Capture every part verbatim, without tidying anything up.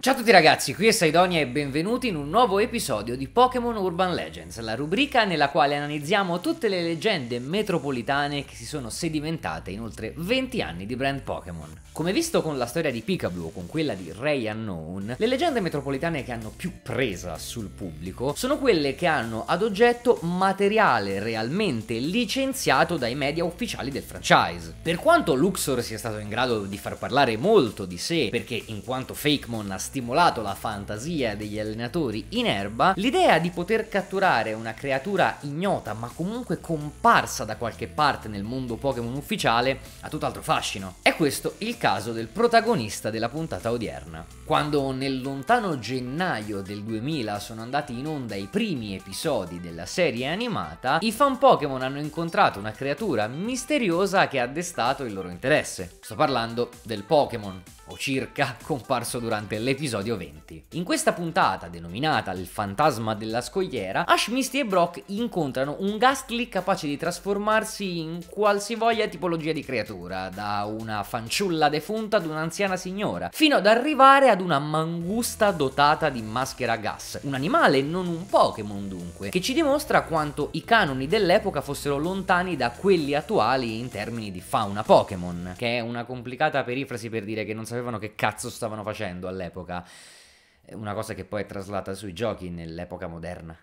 Ciao a tutti ragazzi, qui è Saidonia e benvenuti in un nuovo episodio di Pokémon Urban Legends, la rubrica nella quale analizziamo tutte le leggende metropolitane che si sono sedimentate in oltre venti anni di brand Pokémon. Come visto con la storia di Picablu o con quella di Ray Unknown, le leggende metropolitane che hanno più presa sul pubblico sono quelle che hanno ad oggetto materiale realmente licenziato dai media ufficiali del franchise. Per quanto Luxor sia stato in grado di far parlare molto di sé, perché in quanto Fakemon ha stimolato la fantasia degli allenatori in erba, l'idea di poter catturare una creatura ignota ma comunque comparsa da qualche parte nel mondo Pokémon ufficiale ha tutt'altro fascino. È questo il caso del protagonista della puntata odierna. Quando nel lontano gennaio del duemila sono andati in onda i primi episodi della serie animata, i fan Pokémon hanno incontrato una creatura misteriosa che ha destato il loro interesse. Sto parlando del Pokémon, o circa comparso durante l'episodio venti. In questa puntata, denominata Il fantasma della scogliera, Ash, Misty e Brock incontrano un Gastly capace di trasformarsi in qualsivoglia tipologia di creatura, da una fanciulla defunta ad un'anziana signora, fino ad arrivare ad una mangusta dotata di maschera gas, un animale, non un Pokémon dunque, che ci dimostra quanto i canoni dell'epoca fossero lontani da quelli attuali in termini di fauna Pokémon, che è una complicata perifrasi per dire che non sapevano che cazzo stavano facendo all'epoca, una cosa che poi è traslata sui giochi nell'epoca moderna.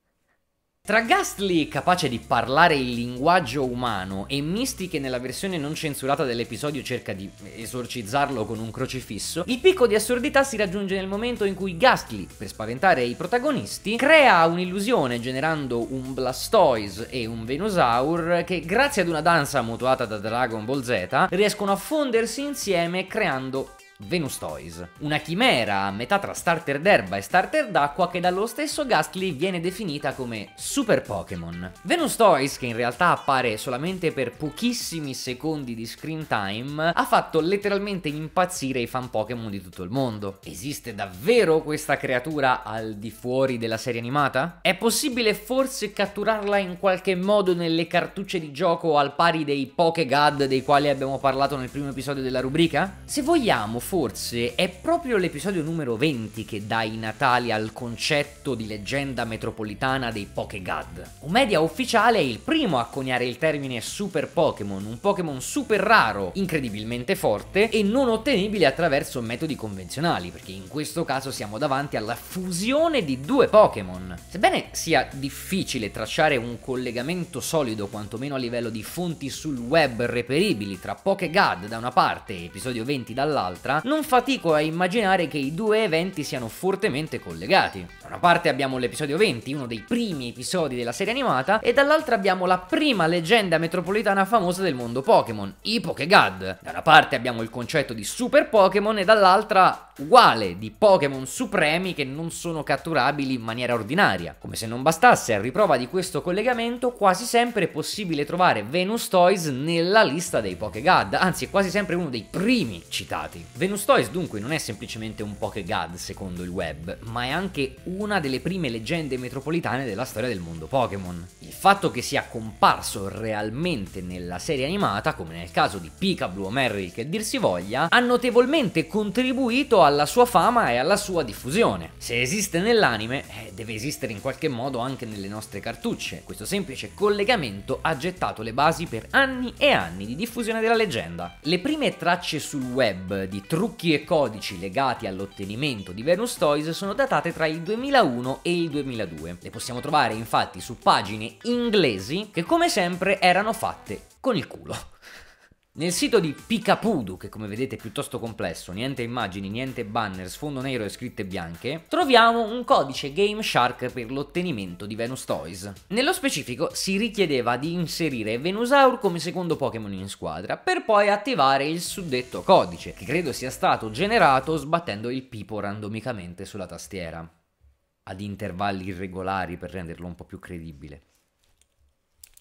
Tra Gastly, capace di parlare il linguaggio umano, e Misty, che nella versione non censurata dell'episodio cerca di esorcizzarlo con un crocifisso, il picco di assurdità si raggiunge nel momento in cui Gastly, per spaventare i protagonisti, crea un'illusione generando un Blastoise e un Venusaur che, grazie ad una danza mutuata da Dragon Ball Z, riescono a fondersi insieme creando Venustoise, una chimera a metà tra starter d'erba e starter d'acqua che dallo stesso Gastly viene definita come Super Pokémon. Venustoise, che in realtà appare solamente per pochissimi secondi di screen time, ha fatto letteralmente impazzire i fan Pokémon di tutto il mondo. Esiste davvero questa creatura al di fuori della serie animata? È possibile forse catturarla in qualche modo nelle cartucce di gioco al pari dei Pokégad dei quali abbiamo parlato nel primo episodio della rubrica? Se vogliamo, forse è proprio l'episodio numero venti che dà i natali al concetto di leggenda metropolitana dei Pokégad. Un media ufficiale è il primo a coniare il termine Super Pokémon, un Pokémon super raro, incredibilmente forte e non ottenibile attraverso metodi convenzionali, perché in questo caso siamo davanti alla fusione di due Pokémon. Sebbene sia difficile tracciare un collegamento solido, quantomeno a livello di fonti sul web reperibili, tra Pokégad da una parte e episodio venti dall'altra, non fatico a immaginare che i due eventi siano fortemente collegati. Da una parte abbiamo l'episodio venti, uno dei primi episodi della serie animata, e dall'altra abbiamo la prima leggenda metropolitana famosa del mondo Pokémon, i Pokégad. Da una parte abbiamo il concetto di Super Pokémon e dall'altra uguale di Pokémon supremi che non sono catturabili in maniera ordinaria. Come se non bastasse, a riprova di questo collegamento, quasi sempre è possibile trovare Venustoise nella lista dei Pokégad, anzi è quasi sempre uno dei primi citati. Venustoise dunque non è semplicemente un Pokégad secondo il web, ma è anche una delle prime leggende metropolitane della storia del mondo Pokémon. Il fatto che sia comparso realmente nella serie animata, come nel caso di Picablu o Merrill che dir si voglia, ha notevolmente contribuito alla sua fama e alla sua diffusione. Se esiste nell'anime, eh, deve esistere in qualche modo anche nelle nostre cartucce. Questo semplice collegamento ha gettato le basi per anni e anni di diffusione della leggenda. Le prime tracce sul web di trucchi e codici legati all'ottenimento di Venustoise sono datate tra il duemilauno e il duemiladue. Le possiamo trovare infatti su pagine inglesi che, come sempre, erano fatte con il culo. Nel sito di Pikapudu, che come vedete è piuttosto complesso, niente immagini, niente banner, sfondo nero e scritte bianche, troviamo un codice GameShark per l'ottenimento di Venustoise. Nello specifico si richiedeva di inserire Venusaur come secondo Pokémon in squadra, per poi attivare il suddetto codice, che credo sia stato generato sbattendo il pipo randomicamente sulla tastiera, ad intervalli irregolari per renderlo un po' più credibile.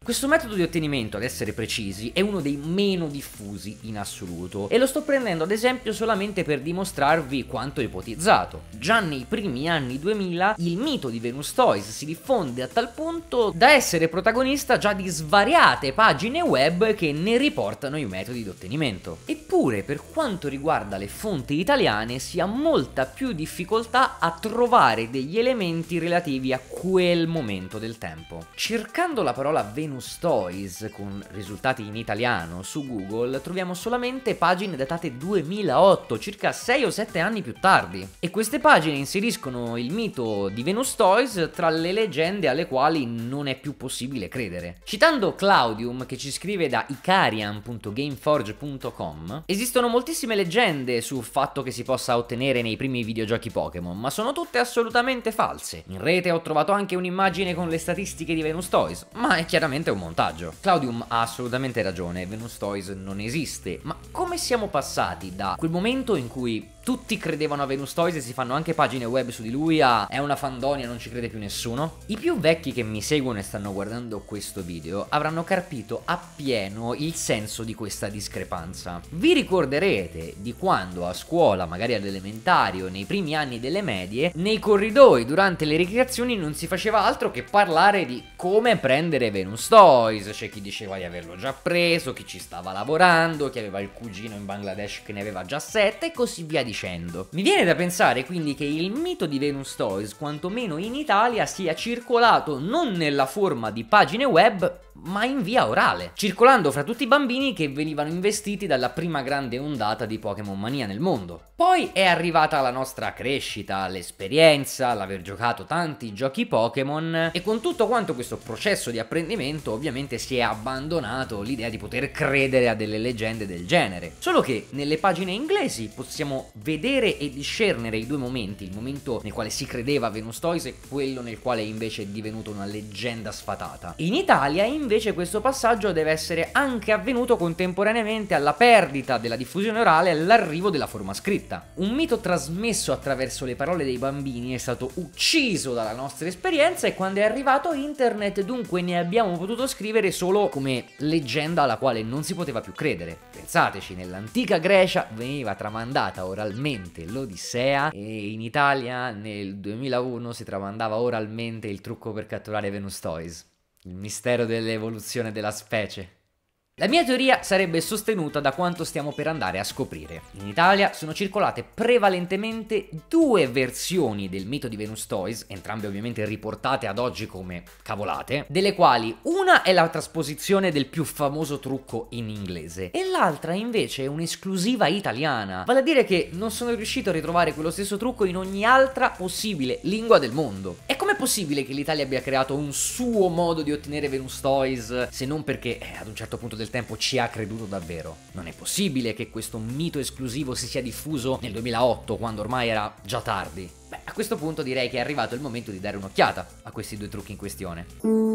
Questo metodo di ottenimento, ad essere precisi, è uno dei meno diffusi in assoluto e lo sto prendendo ad esempio solamente per dimostrarvi quanto ipotizzato. Già nei primi anni duemila il mito di Venus Toys si diffonde a tal punto da essere protagonista già di svariate pagine web che ne riportano i metodi di ottenimento. Eppure, per quanto riguarda le fonti italiane, si ha molta più difficoltà a trovare degli elementi relativi a quel momento del tempo. Cercando la parola Venus Toys con risultati in italiano su Google troviamo solamente pagine datate duemilaotto, circa sei o sette anni più tardi, e queste pagine inseriscono il mito di Venus Toys tra le leggende alle quali non è più possibile credere. Citando Claudium, che ci scrive da icarian punto gameforge punto com, esistono moltissime leggende sul fatto che si possa ottenere nei primi videogiochi Pokémon, ma sono tutte assolutamente false. In rete ho trovato anche un'immagine con le statistiche di Venus Toys, ma è chiaramente è un montaggio. Claudium ha assolutamente ragione, Venus Toys non esiste, ma come siamo passati da quel momento in cui tutti credevano a Venus Toys e si fanno anche pagine web su di lui a è una fandonia, non ci crede più nessuno? I più vecchi che mi seguono e stanno guardando questo video avranno capito appieno il senso di questa discrepanza. Vi ricorderete di quando a scuola, magari all'elementari o nei primi anni delle medie, nei corridoi durante le ricreazioni non si faceva altro che parlare di come prendere Venus Toys. C'è chi diceva di averlo già preso, chi ci stava lavorando, chi aveva il cugino in Bangladesh che ne aveva già sette e così via dicendo. Mi viene da pensare quindi che il mito di Venus Toys, quantomeno in Italia, sia circolato non nella forma di pagine web, ma in via orale, circolando fra tutti i bambini che venivano investiti dalla prima grande ondata di Pokémon Mania nel mondo. Poi è arrivata la nostra crescita, l'esperienza, l'aver giocato tanti giochi Pokémon, e con tutto quanto questo processo di apprendimento ovviamente si è abbandonato l'idea di poter credere a delle leggende del genere. Solo che nelle pagine inglesi possiamo vedere e discernere i due momenti, il momento nel quale si credeva a Venus Toys e quello nel quale invece è divenuto una leggenda sfatata. In Italia invece questo passaggio deve essere anche avvenuto contemporaneamente alla perdita della diffusione orale e all'arrivo della forma scritta. Un mito trasmesso attraverso le parole dei bambini è stato ucciso dalla nostra esperienza e quando è arrivato internet dunque ne abbiamo potuto scrivere solo come leggenda alla quale non si poteva più credere. Pensateci, nell'antica Grecia veniva tramandata oralmente l'Odissea e in Italia nel duemilauno si tramandava oralmente il trucco per catturare Venus Toys. Il mistero dell'evoluzione della specie. La mia teoria sarebbe sostenuta da quanto stiamo per andare a scoprire. In Italia sono circolate prevalentemente due versioni del mito di Venus Toys, entrambe ovviamente riportate ad oggi come cavolate, delle quali una è la trasposizione del più famoso trucco in inglese e l'altra invece è un'esclusiva italiana, vale a dire che non sono riuscito a ritrovare quello stesso trucco in ogni altra possibile lingua del mondo. E com'è possibile che l'Italia abbia creato un suo modo di ottenere Venus Toys, se non perché eh, ad un certo punto del del tempo ci ha creduto davvero? Non è possibile che questo mito esclusivo si sia diffuso nel duemilaotto, quando ormai era già tardi. Beh, a questo punto direi che è arrivato il momento di dare un'occhiata a questi due trucchi in questione.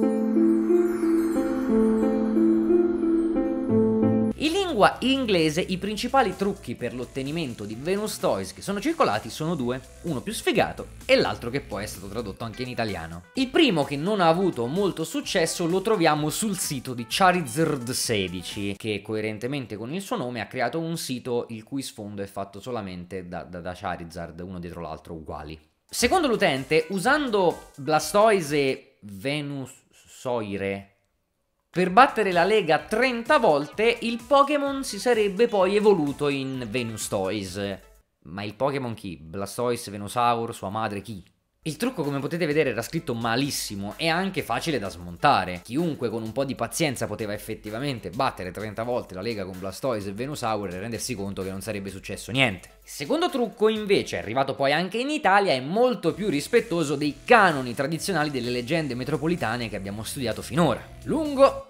In lingua inglese i principali trucchi per l'ottenimento di Venus Toys che sono circolati sono due, uno più sfigato e l'altro che poi è stato tradotto anche in italiano. Il primo, che non ha avuto molto successo, lo troviamo sul sito di Charizard sedici, che coerentemente con il suo nome ha creato un sito il cui sfondo è fatto solamente da, da, da Charizard, uno dietro l'altro uguali. Secondo l'utente, usando Blastoise e Venusaur per battere la lega trenta volte, il Pokémon si sarebbe poi evoluto in Venus Toys. Ma il Pokémon chi? Blastoise, Venusaur, sua madre chi? Il trucco, come potete vedere, era scritto malissimo e anche facile da smontare. Chiunque con un po' di pazienza poteva effettivamente battere trenta volte la lega con Blastoise e Venusaur e rendersi conto che non sarebbe successo niente. Il secondo trucco, invece, arrivato poi anche in Italia, è molto più rispettoso dei canoni tradizionali delle leggende metropolitane che abbiamo studiato finora. Lungo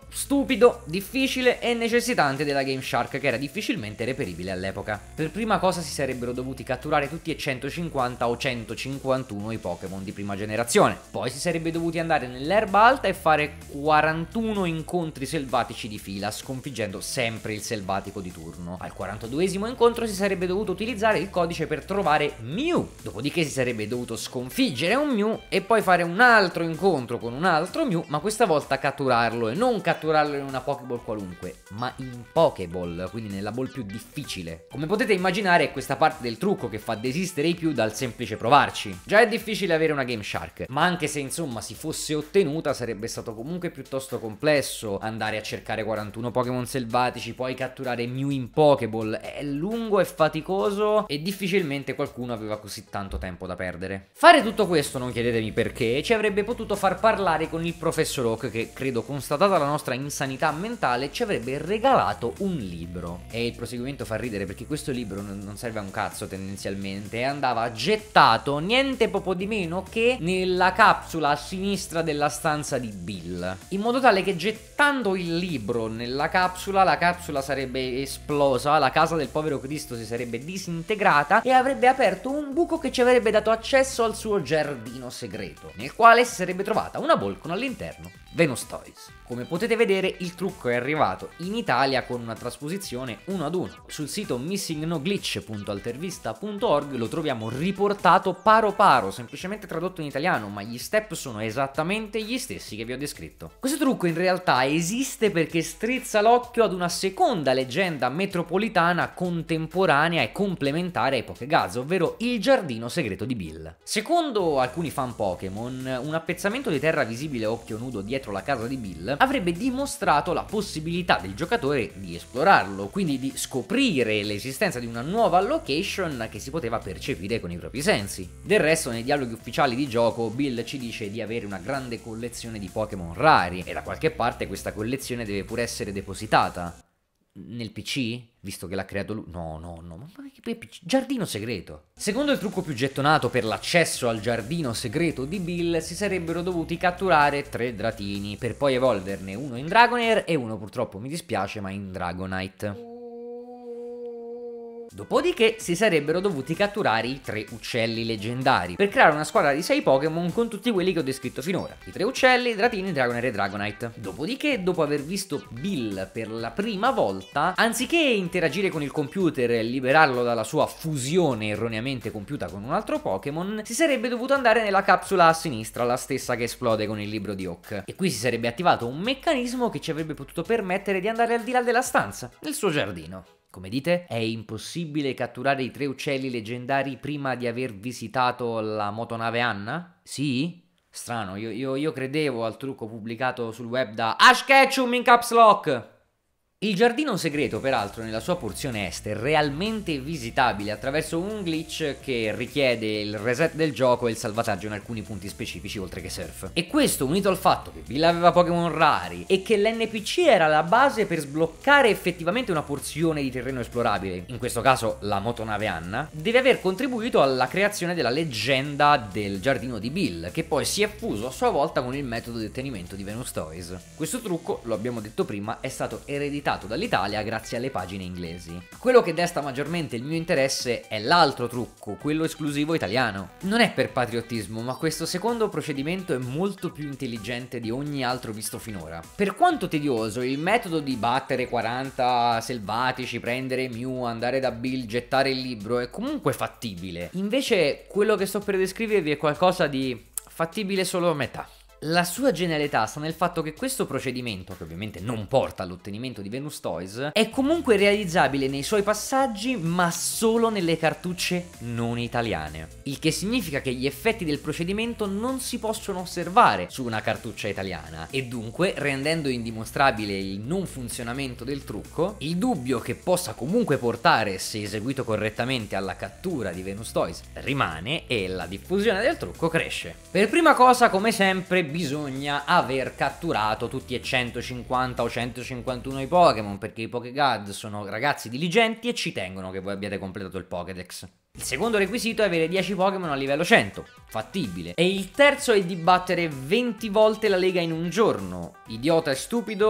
stupido, difficile e necessitante della Game Shark, che era difficilmente reperibile all'epoca. Per prima cosa si sarebbero dovuti catturare tutti e centocinquanta o centocinquantuno i Pokémon di prima generazione, poi si sarebbe dovuti andare nell'erba alta e fare quarantuno incontri selvatici di fila, sconfiggendo sempre il selvatico di turno. Al quarantaduesimo incontro si sarebbe dovuto utilizzare il codice per trovare Mew, dopodiché si sarebbe dovuto sconfiggere un Mew e poi fare un altro incontro con un altro Mew, ma questa volta catturarlo, e non catturarlo in una Pokéball qualunque, ma in Pokéball, quindi nella ball più difficile. Come potete immaginare è questa parte del trucco che fa desistere i più dal semplice provarci. Già è difficile avere una Game Shark, ma anche se insomma si fosse ottenuta sarebbe stato comunque piuttosto complesso andare a cercare quarantuno Pokémon selvatici, poi catturare Mew in Pokéball. È lungo e faticoso e difficilmente qualcuno aveva così tanto tempo da perdere. Fare tutto questo, non chiedetemi perché, ci avrebbe potuto far parlare con il professor Oak, che credo, constatata la nostra insanità mentale, ci avrebbe regalato un libro. E il proseguimento fa ridere perché questo libro non serve a un cazzo tendenzialmente, e andava gettato niente poco di meno che nella capsula a sinistra della stanza di Bill, in modo tale che gettando il libro nella capsula, la capsula sarebbe esplosa, la casa del povero Cristo si sarebbe disintegrata e avrebbe aperto un buco che ci avrebbe dato accesso al suo giardino segreto, nel quale si sarebbe trovata una ball con all'interno Venus Toys. Come potete vedere, il trucco è arrivato in Italia con una trasposizione uno ad uno. Sul sito missing no glitch punto altervista punto org lo troviamo riportato paro paro, semplicemente tradotto in italiano, ma gli step sono esattamente gli stessi che vi ho descritto. Questo trucco in realtà esiste perché strizza l'occhio ad una seconda leggenda metropolitana contemporanea e complementare ai Pokéguards, ovvero il giardino segreto di Bill. Secondo alcuni fan Pokémon, un appezzamento di terra visibile a occhio nudo dietro la casa di Bill avrebbe dimostrato la possibilità del giocatore di esplorarlo, quindi di scoprire l'esistenza di una nuova location che si poteva percepire con i propri sensi. Del resto, nei dialoghi ufficiali di gioco, Bill ci dice di avere una grande collezione di Pokémon rari, e da qualche parte questa collezione deve pure essere depositata. Nel P C? Visto che l'ha creato lui? No, no, no, ma che P C? Giardino segreto. Secondo il trucco più gettonato per l'accesso al giardino segreto di Bill, si sarebbero dovuti catturare tre Dratini, per poi evolverne uno in Dragonair e uno, purtroppo mi dispiace, ma in Dragonite. Dopodiché si sarebbero dovuti catturare i tre uccelli leggendari per creare una squadra di sei Pokémon con tutti quelli che ho descritto finora: i tre uccelli, Dratini, Dragonair e Dragonite. Dopodiché, dopo aver visto Bill per la prima volta, anziché interagire con il computer e liberarlo dalla sua fusione erroneamente compiuta con un altro Pokémon, si sarebbe dovuto andare nella capsula a sinistra, la stessa che esplode con il libro di Oak, e qui si sarebbe attivato un meccanismo che ci avrebbe potuto permettere di andare al di là della stanza, nel suo giardino. Come dite? È impossibile catturare i tre uccelli leggendari prima di aver visitato la motonave Anna? Sì? Strano, io, io, io credevo al trucco pubblicato sul web da Ash Ketchum in caps lock! Il giardino segreto, peraltro, nella sua porzione est è realmente visitabile attraverso un glitch che richiede il reset del gioco e il salvataggio in alcuni punti specifici, oltre che surf. E questo, unito al fatto che Bill aveva Pokémon rari e che l'N P C era la base per sbloccare effettivamente una porzione di terreno esplorabile, in questo caso la motonave Anna, deve aver contribuito alla creazione della leggenda del giardino di Bill, che poi si è fuso a sua volta con il metodo di ottenimento di Venus Toys. Questo trucco, lo abbiamo detto prima, è stato ereditato dall'Italia grazie alle pagine inglesi. Quello che desta maggiormente il mio interesse è l'altro trucco, quello esclusivo italiano. Non è per patriottismo, ma questo secondo procedimento è molto più intelligente di ogni altro visto finora. Per quanto tedioso, il metodo di battere quaranta selvatici, prendere Mew, andare da Bill, gettare il libro è comunque fattibile. Invece quello che sto per descrivervi è qualcosa di fattibile solo a metà. La sua genialità sta nel fatto che questo procedimento, che ovviamente non porta all'ottenimento di Venus Toys, è comunque realizzabile nei suoi passaggi, ma solo nelle cartucce non italiane. Il che significa che gli effetti del procedimento non si possono osservare su una cartuccia italiana, e dunque, rendendo indimostrabile il non funzionamento del trucco, il dubbio che possa comunque portare, se eseguito correttamente, alla cattura di Venus Toys rimane, e la diffusione del trucco cresce. Per prima cosa, come sempre, bisogna aver catturato tutti e centocinquanta o centocinquantuno i Pokémon, perché i Pokéguard sono ragazzi diligenti e ci tengono che voi abbiate completato il Pokédex. Il secondo requisito è avere dieci Pokémon a livello cento, fattibile. E il terzo è di battere venti volte la lega in un giorno. Idiota e stupido,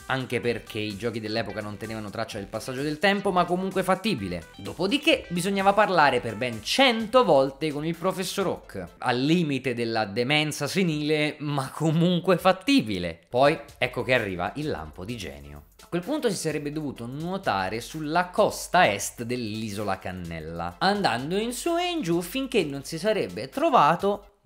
anche perché i giochi dell'epoca non tenevano traccia del passaggio del tempo, ma comunque fattibile. Dopodiché bisognava parlare per ben cento volte con il professor Oak, al limite della demenza senile, ma comunque fattibile. Poi ecco che arriva il lampo di genio. A quel punto si sarebbe dovuto nuotare sulla costa est dell'isola Cannella, andando in su e in giù finché non si sarebbe trovato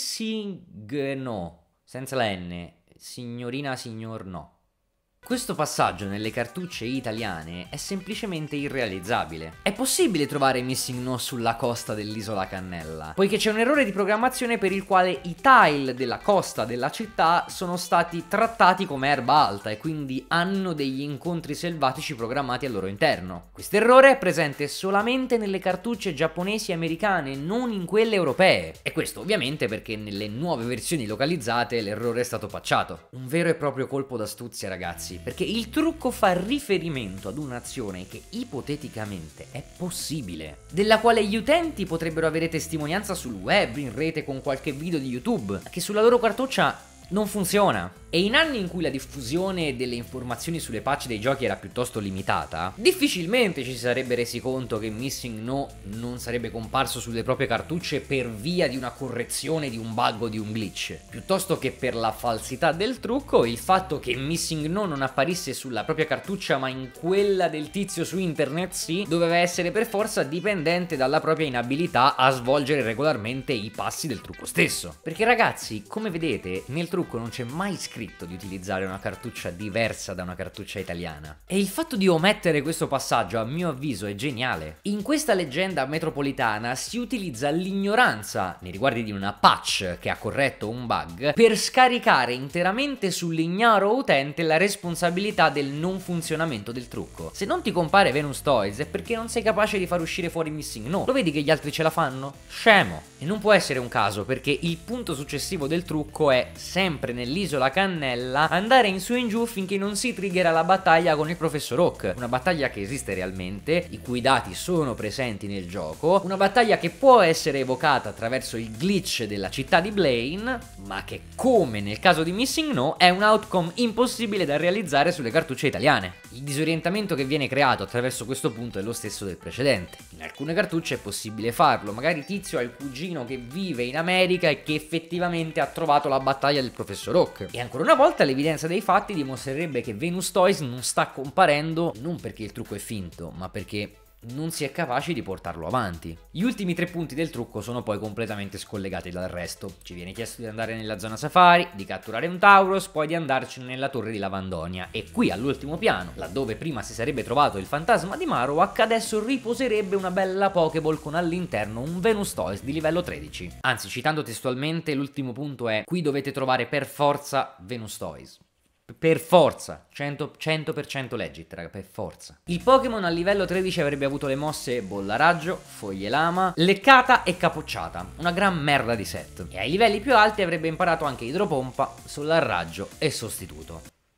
Missigno, senza la N, signorina signor no. Questo passaggio nelle cartucce italiane è semplicemente irrealizzabile. È possibile trovare Missing No sulla costa dell'isola Cannella, poiché c'è un errore di programmazione per il quale i tile della costa della città sono stati trattati come erba alta e quindi hanno degli incontri selvatici programmati al loro interno. Questo errore è presente solamente nelle cartucce giapponesi e americane, non in quelle europee. E questo ovviamente perché nelle nuove versioni localizzate l'errore è stato patchato. Un vero e proprio colpo d'astuzia, ragazzi. Perché il trucco fa riferimento ad un'azione che ipoteticamente è possibile, della quale gli utenti potrebbero avere testimonianza sul web, in rete con qualche video di YouTube, che sulla loro cartuccia non funziona. E in anni in cui la diffusione delle informazioni sulle patch dei giochi era piuttosto limitata, difficilmente ci si sarebbe resi conto che Missing No non sarebbe comparso sulle proprie cartucce per via di una correzione di un bug o di un glitch. Piuttosto che per la falsità del trucco, il fatto che Missing No non apparisse sulla propria cartuccia ma in quella del tizio su internet sì, doveva essere per forza dipendente dalla propria inabilità a svolgere regolarmente i passi del trucco stesso. Perché ragazzi, come vedete, nel trucco non c'è mai scritto di utilizzare una cartuccia diversa da una cartuccia italiana. E il fatto di omettere questo passaggio a mio avviso è geniale. In questa leggenda metropolitana si utilizza l'ignoranza nei riguardi di una patch che ha corretto un bug per scaricare interamente sull'ignaro utente la responsabilità del non funzionamento del trucco. Se non ti compare Venus Toys è perché non sei capace di far uscire fuori Missing No. Lo vedi che gli altri ce la fanno? Scemo! E non può essere un caso, perché il punto successivo del trucco è sempre nell'isola Cannella andare in su e in giù finché non si triggera la battaglia con il professor Oak, una battaglia che esiste realmente, i cui dati sono presenti nel gioco, una battaglia che può essere evocata attraverso il glitch della città di Blaine, ma che, come nel caso di Missing No, è un outcome impossibile da realizzare sulle cartucce italiane. Il disorientamento che viene creato attraverso questo punto è lo stesso del precedente. In alcune cartucce è possibile farlo, magari Tizio ha il cugino che vive in America e che effettivamente ha trovato la battaglia del professor Oak. E ancora una volta l'evidenza dei fatti dimostrerebbe che Venus Toys non sta comparendo non perché il trucco è finto, ma perché non si è capaci di portarlo avanti. Gli ultimi tre punti del trucco sono poi completamente scollegati dal resto. Ci viene chiesto di andare nella zona safari, di catturare un Tauros, poi di andarcene nella torre di Lavandonia. E qui all'ultimo piano, laddove prima si sarebbe trovato il fantasma di Marowak, adesso riposerebbe una bella Pokéball con all'interno un Venus Toys di livello tredici. Anzi, citando testualmente, l'ultimo punto è: qui dovete trovare per forza Venus Toys. Per forza, cento per cento legit, raga, per forza. Il Pokémon a livello tredici avrebbe avuto le mosse Bolla Raggio, Foglie Lama, Leccata e Capocciata, una gran merda di set. E ai livelli più alti avrebbe imparato anche Idropompa, Solar Raggio e Sostituto.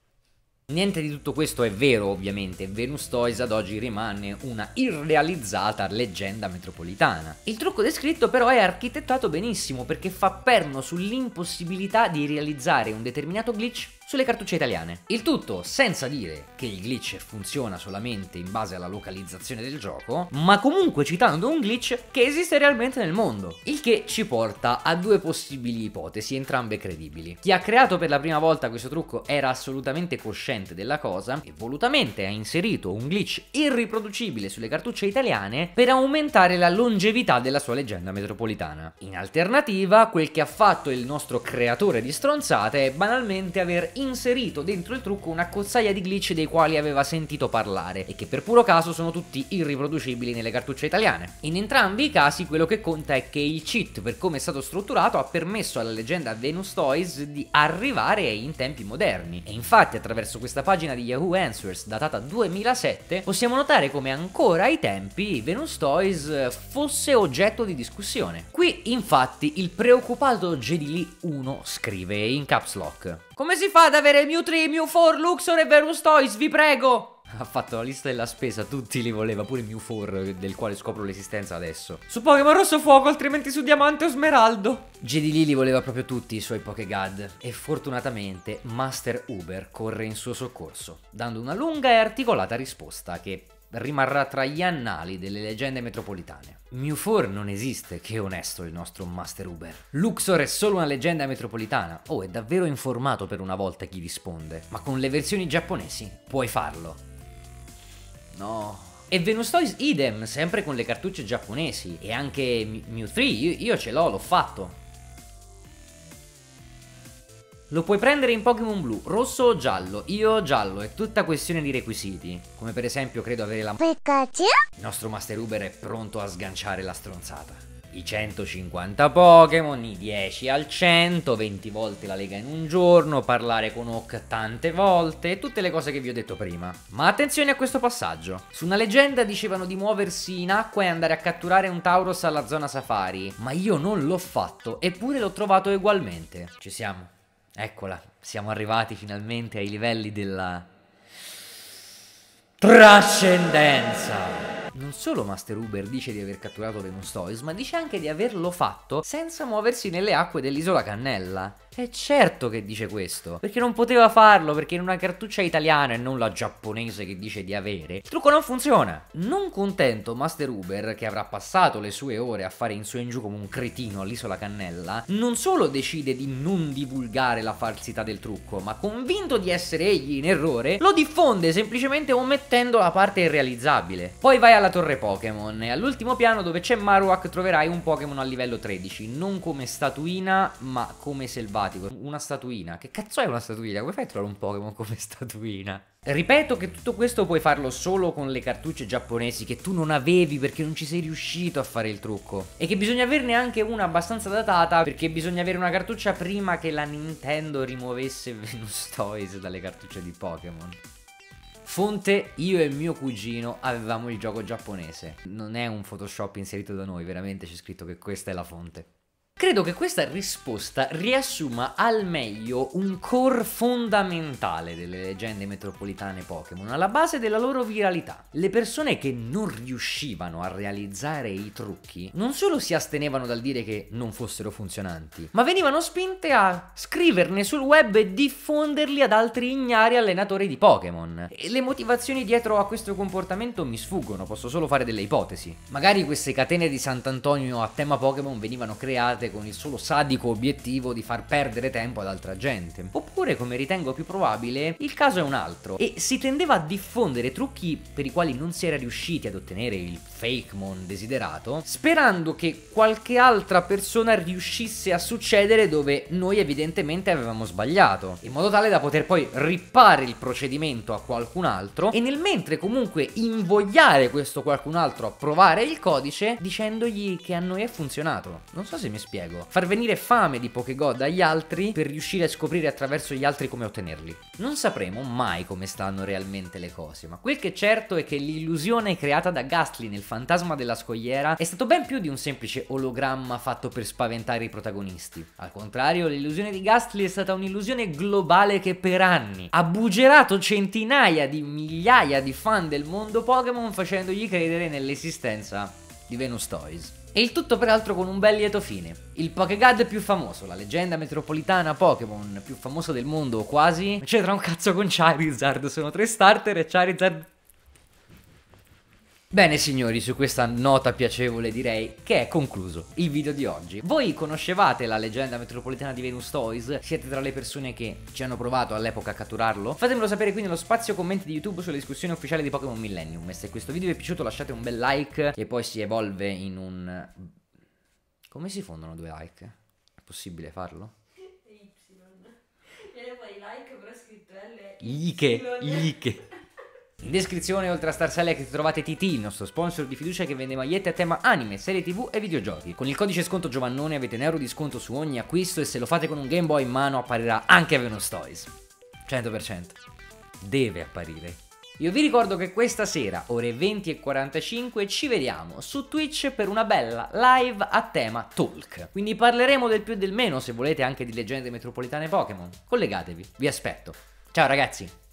Niente di tutto questo è vero, ovviamente. Venus Toys ad oggi rimane una irrealizzata leggenda metropolitana. Il trucco descritto però è architettato benissimo, perché fa perno sull'impossibilità di realizzare un determinato glitch sulle cartucce italiane. Il tutto senza dire che il glitch funziona solamente in base alla localizzazione del gioco, ma comunque citando un glitch che esiste realmente nel mondo. Il che ci porta a due possibili ipotesi, entrambe credibili. Chi ha creato per la prima volta questo trucco era assolutamente cosciente della cosa e volutamente ha inserito un glitch irriproducibile sulle cartucce italiane per aumentare la longevità della sua leggenda metropolitana. In alternativa, quel che ha fatto il nostro creatore di stronzate è banalmente aver inserito dentro il trucco una cozzaia di glitch dei quali aveva sentito parlare e che per puro caso sono tutti irriproducibili nelle cartucce italiane. In entrambi i casi quello che conta è che il cheat, per come è stato strutturato, ha permesso alla leggenda Venus Toys di arrivare in tempi moderni. E infatti attraverso questa pagina di Yahoo Answers datata duemilasette possiamo notare come ancora ai tempi Venus Toys fosse oggetto di discussione. Qui infatti il preoccupato J D Lee uno scrive in caps lock: come si fa ad avere Mew tre, Mew quattro, Luxor e Venus Toys, vi prego? ha fatto la lista della spesa, tutti li voleva, pure Mewfor, del quale scopro l'esistenza adesso. Su Pokémon Rosso Fuoco, altrimenti su Diamante o Smeraldo. J D Lee li voleva proprio tutti i suoi Pokégad e fortunatamente Master Uber corre in suo soccorso, dando una lunga e articolata risposta che rimarrà tra gli annali delle leggende metropolitane. Mewfor non esiste, che onesto il nostro Master Uber. Luxor è solo una leggenda metropolitana. Oh, è davvero informato per una volta chi risponde. Ma con le versioni giapponesi puoi farlo. No. E Venustoys idem, sempre con le cartucce giapponesi. E anche Mew tre, io, io ce l'ho, l'ho fatto. Lo puoi prendere in Pokémon blu, rosso o giallo. Io ho giallo, è tutta questione di requisiti. Come per esempio credo avere la... Pikachu? Il nostro Master Uber è pronto a sganciare la stronzata. I centocinquanta Pokémon, i dieci al cento, venti volte la lega in un giorno, parlare con Hawk tante volte e tutte le cose che vi ho detto prima. Ma attenzione a questo passaggio. Su una leggenda dicevano di muoversi in acqua e andare a catturare un Tauros alla zona safari, ma io non l'ho fatto, eppure l'ho trovato ugualmente. Ci siamo. Eccola, siamo arrivati finalmente ai livelli della trascendenza. Non solo Master Uber dice di aver catturato Venustoys, ma dice anche di averlo fatto senza muoversi nelle acque dell'isola Cannella. È certo che dice questo, perché non poteva farlo, perché in una cartuccia italiana e non la giapponese che dice di avere, il trucco non funziona. Non contento Master Uber, che avrà passato le sue ore a fare in su e in giù come un cretino all'isola Cannella, non solo decide di non divulgare la falsità del trucco, ma convinto di essere egli in errore, lo diffonde semplicemente omettendo la parte irrealizzabile. Poi vai alla torre Pokémon e all'ultimo piano dove c'è Marowak troverai un Pokémon a livello tredici, non come statuina ma come selvaggio. Una statuina. Che cazzo è una statuina? Come fai a trovare un Pokémon come statuina? Ripeto che tutto questo puoi farlo solo con le cartucce giapponesi che tu non avevi perché non ci sei riuscito a fare il trucco. E che bisogna averne anche una abbastanza datata perché bisogna avere una cartuccia prima che la Nintendo rimuovesse Venustoys dalle cartucce di Pokémon. Fonte: io e mio cugino avevamo il gioco giapponese. Non è un Photoshop inserito da noi, veramente c'è scritto che questa è la fonte. Credo che questa risposta riassuma al meglio un core fondamentale delle leggende metropolitane Pokémon, alla base della loro viralità. Le persone che non riuscivano a realizzare i trucchi non solo si astenevano dal dire che non fossero funzionanti, ma venivano spinte a scriverne sul web e diffonderli ad altri ignari allenatori di Pokémon. E le motivazioni dietro a questo comportamento mi sfuggono, posso solo fare delle ipotesi. Magari queste catene di Sant'Antonio a tema Pokémon venivano create con il solo sadico obiettivo di far perdere tempo ad altra gente. Oppure, come ritengo più probabile, il caso è un altro e si tendeva a diffondere trucchi per i quali non si era riusciti ad ottenere il Fakemon desiderato, sperando che qualche altra persona riuscisse a succedere dove noi evidentemente avevamo sbagliato, in modo tale da poter poi rippare il procedimento a qualcun altro e nel mentre comunque invogliare questo qualcun altro a provare il codice dicendogli che a noi è funzionato. Non so se mi spiego. Far venire fame di Pokégod agli altri per riuscire a scoprire attraverso gli altri come ottenerli. Non sapremo mai come stanno realmente le cose, ma quel che è certo è che l'illusione creata da Gastly nel fantasma della scogliera è stato ben più di un semplice ologramma fatto per spaventare i protagonisti. Al contrario, l'illusione di Gastly è stata un'illusione globale che per anni ha buggerato centinaia di migliaia di fan del mondo Pokémon facendogli credere nell'esistenza di Venustoys. E il tutto peraltro con un bel lieto fine. Il Pokégad più famoso, la leggenda metropolitana Pokémon più famosa del mondo o quasi, c'entra un cazzo con Charizard, sono tre starter e Charizard... Bene signori, su questa nota piacevole direi che è concluso il video di oggi. Voi conoscevate la leggenda metropolitana di Venustoys? Siete tra le persone che ci hanno provato all'epoca a catturarlo? Fatemelo sapere qui nello spazio commenti di YouTube sulla discussione ufficiale di Pokémon Millennium. E se questo video vi è piaciuto lasciate un bel like che poi si evolve in un... Come si fondono due like? È possibile farlo? Y. Viene poi like però è scritto L. Ike, Ike. In descrizione oltre a Star Select trovate T T, il nostro sponsor di fiducia che vende magliette a tema anime, serie tv e videogiochi. Con il codice sconto Giovannone avete un euro di sconto su ogni acquisto e se lo fate con un Game Boy in mano apparirà anche Venustoys. cento per cento. Deve apparire. Io vi ricordo che questa sera, ore venti e quarantacinque, ci vediamo su Twitch per una bella live a tema Talk. Quindi parleremo del più e del meno, se volete anche di leggende metropolitane Pokémon. Collegatevi, vi aspetto. Ciao ragazzi!